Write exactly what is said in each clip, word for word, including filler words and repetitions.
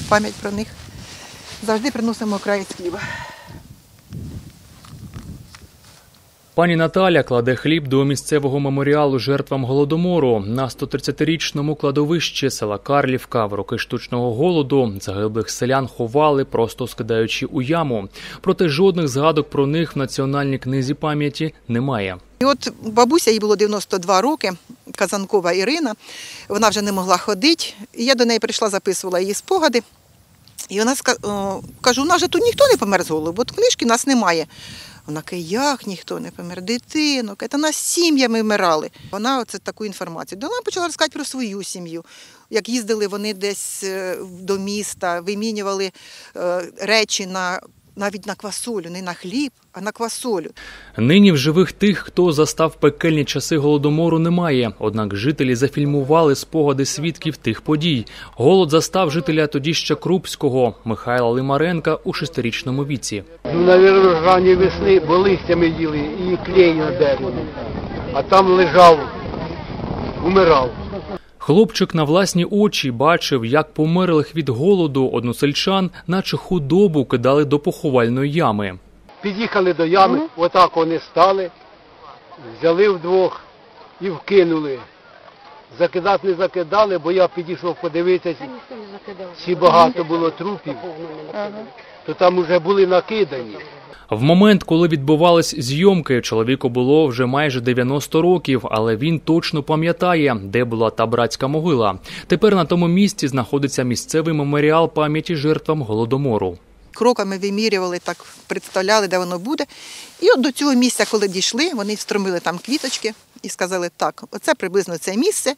пам'ять про них. Завжди приносимо окраєць хліба. Пані Наталя кладе хліб до місцевого меморіалу жертвам Голодомору. На сто тридцятирічному кладовищі села Карлівка в роки штучного голоду загиблих селян ховали, просто скидаючи у яму. Проте жодних згадок про них в Національній книзі пам'яті немає. І от бабуся, їй було дев'яносто два роки, Казанкова Ірина, вона вже не могла ходити. І я до неї прийшла, записувала її спогади. І вона сказала, кажу, у нас же тут ніхто не помер з голоду, бо книжки в нас немає. Вона каже, як ніхто не помер? Дитино, та нас сім'ями вмирали. Вона оце таку інформацію дала, почала розказати про свою сім'ю. Як їздили вони десь до міста, вимінювали речі на, навіть на квасолю, не на хліб, а на квасолю. Нині в живих тих, хто застав пекельні часи Голодомору, немає. Однак жителі зафільмували спогади свідків тих подій. Голод застав жителя тоді ще Крупського, Михайла Лимаренка, у шестирічному віці. Ну, навірно, ранньої весни, бо листями їли і клей на дереві. А там лежав, умирав. Хлопчик на власні очі бачив, як померлих від голоду односельчан, наче худобу, кидали до поховальної ями. Під'їхали до ями, отак вони стали, взяли вдвох і вкинули. Закидати не закидали, бо я підійшов подивитися, чи багато було трупів, то там вже були накидані. В момент, коли відбувались зйомки, чоловіку було вже майже дев'яносто років, але він точно пам'ятає, де була та братська могила. Тепер на тому місці знаходиться місцевий меморіал пам'яті жертвам Голодомору. Кроками вимірювали, так представляли, де воно буде. І от до цього місця, коли дійшли, вони встромили там квіточки і сказали, так, оце приблизно це місце,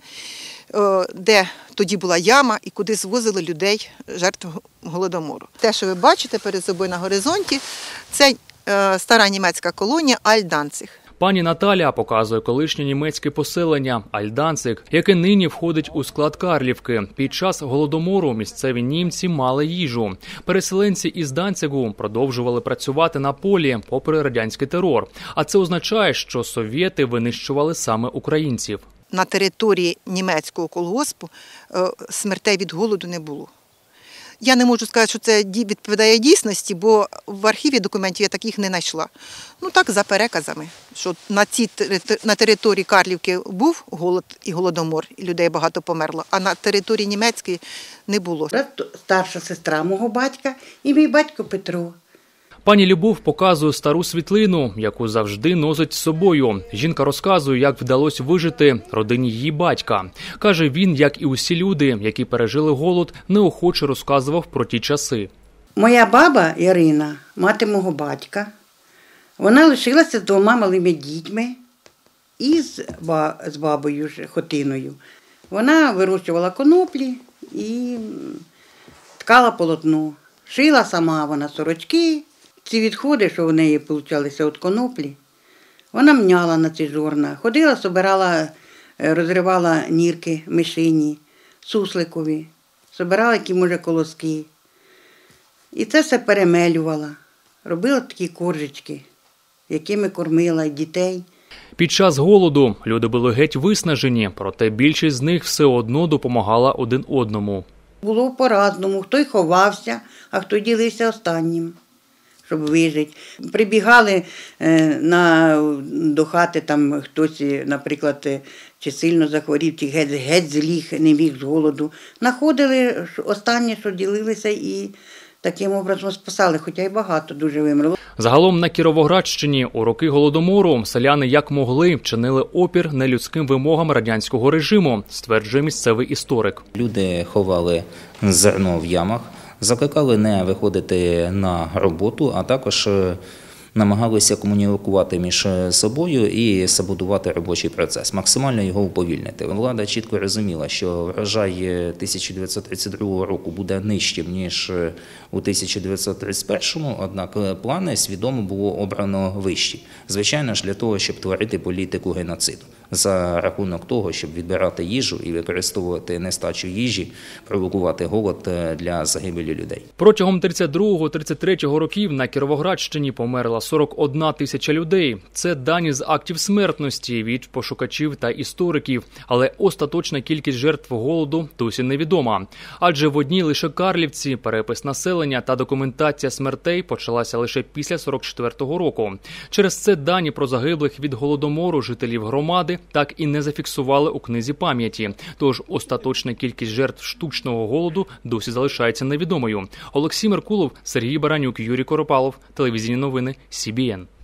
де тоді була яма і куди звозили людей, жертв Голодомору. Те, що ви бачите перед собою на горизонті, це стара німецька колонія Альт-Данциг. Пані Наталя показує колишнє німецьке поселення Альт-Данциг, яке нині входить у склад Карлівки. Під час Голодомору місцеві німці мали їжу. Переселенці із Данцигу продовжували працювати на полі, попри радянський терор. А це означає, що совєти винищували саме українців. На території німецького колгоспу смертей від голоду не було. Я не можу сказати, що це відповідає дійсності, бо в архіві документів я таких не знайшла. Ну так, за переказами, що на цій на території Карлівки був голод і голодомор, і людей багато померло, а на території німецької не було. Старша сестра мого батька і мій батько Петро. Пані Любов показує стару світлину, яку завжди носить з собою. Жінка розказує, як вдалося вижити родині її батька. Каже, він, як і усі люди, які пережили голод, неохоче розказував про ті часи. Моя баба Ірина, мати мого батька, вона лишилася з двома малими дітьми і з, ба, з бабою Хотиною. Вона вирощувала коноплі і ткала полотно. Шила сама вона сорочки. Ці відходи, що в неї получалися від коноплі, вона мняла на ці жорна. Ходила, собирала, розривала нірки мишині, сусликові, собирала які, може, колоски. І це все перемелювала. Робила такі коржечки, якими кормила дітей. Під час голоду люди були геть виснажені, проте більшість з них все одно допомагала один одному. Було по-разному. Хто й ховався, а хто ділився останнім, щоб вижити. Прибігали на, до хати, там хтось, наприклад, чи сильно захворів, чи геть, геть зліг, не міг з голоду. Находили останнє, що ділилися, і таким образом спасали, хоча й багато дуже вимерло. Загалом на Кіровоградщині у роки Голодомору селяни як могли чинили опір нелюдським вимогам радянського режиму, стверджує місцевий історик. Люди ховали зерно в ямах, закликали не виходити на роботу, а також намагалися комунікувати між собою і саботувати робочий процес, максимально його уповільнити. Влада чітко розуміла, що врожай тисяча дев'ятсот тридцять другого року буде нижчим, ніж у тисяча дев'ятсот тридцять першому, однак плани свідомо було обрано вищі. Звичайно ж, для того, щоб творити політику геноциду. за рахунок того, щоб відбирати їжу і використовувати нестачу їжі, провокувати голод для загибелі людей. Протягом тридцять другого - тридцять третього років на Кіровоградщині померла сорок одна тисяча людей. Це дані з актів смертності від пошукачів та істориків. Але остаточна кількість жертв голоду досі невідома. Адже в одній лише Карлівці перепис населення та документація смертей почалася лише після сорок четвертого року. Через це дані про загиблих від голодомору жителів громади так і не зафіксували у книзі пам'яті. Тож остаточна кількість жертв штучного голоду досі залишається невідомою. Олексій Меркулов, Сергій Баранюк, Юрій Коропалов. Телевізійні новини Сі Бі Ен.